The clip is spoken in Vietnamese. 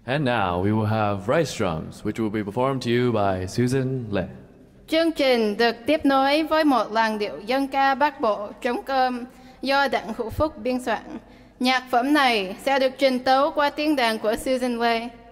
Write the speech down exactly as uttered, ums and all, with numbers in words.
And now we will have rice drums, which will be performed to you by Susan Lê. Chương trình được tiếp nối với một làn điệu dân ca Bắc Bộ trống cơm do Đặng Hữu Phúc biên soạn. Nhạc phẩm này sẽ được trình tấu qua tiếng đàn của Susan Lê.